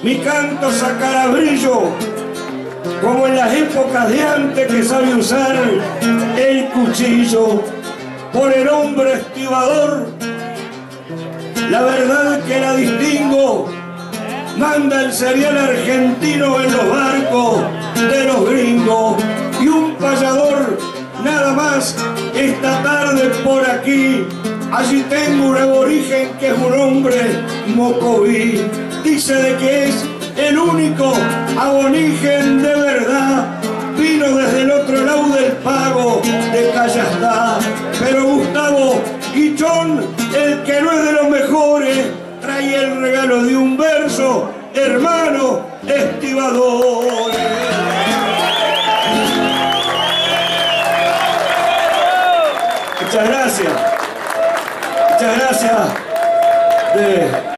mi canto sacará brillo, como en las épocas de antes que sabe usar el cuchillo. Por el hombre estibador, la verdad que la distingo, manda el cereal argentino en los barcos de los gringos. Y un payador nada más esta tarde por aquí. Allí tengo un aborigen que es un hombre mocoví. Dice de que es el único aborigen de verdad. Vino desde el otro lado del pago de Callastá. Pero Gustavo Guichón, el que no es de los mejores, trae el regalo de un verso, hermano estibadores. Muchas gracias. Muchas gracias.